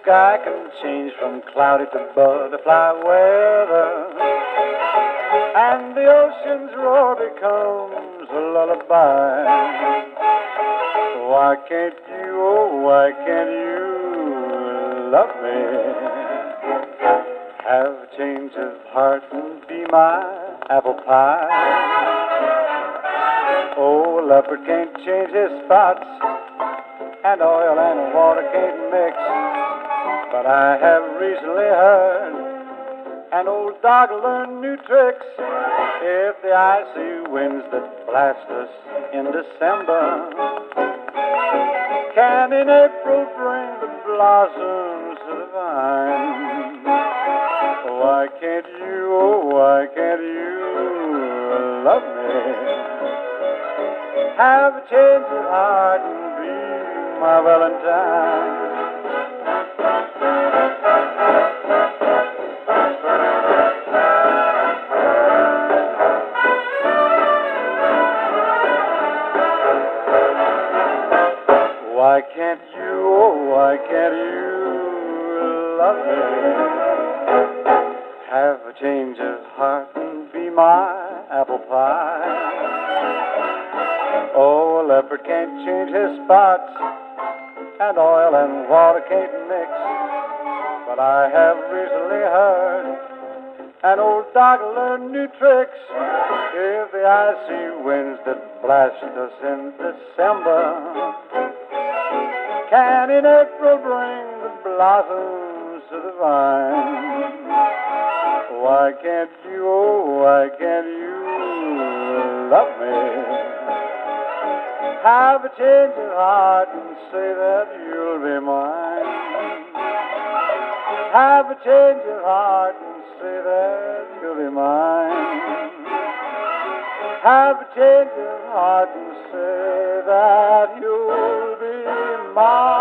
sky can change from cloudy to butterfly weather, and the ocean's roar becomes a lullaby. Why can't you, oh, why can't you love me? Have a change of heart and be my apple pie. Oh, a leopard can't change his spots, and oil and water can't mix. But I have recently heard an old dog learn new tricks. If the icy winds that blast us in December can in April bring the blossoms to the vine, why can't you, oh, why can't you love me? Have a change of heart and be my Valentine. Why can't you, oh, why can't you love me? Have a change of heart and be my apple pie. Oh, a leopard can't change his spots, and oil and water can't mix. But I have recently heard an old dog learn new tricks. If the icy winds that blast us in December can in April bring the blossoms to the vine, why can't you, oh, why can't you love me? Have a change of heart and say that you'll be mine. Have a change of heart and say that you'll be mine. Have a change of heart and say that you'll be mine.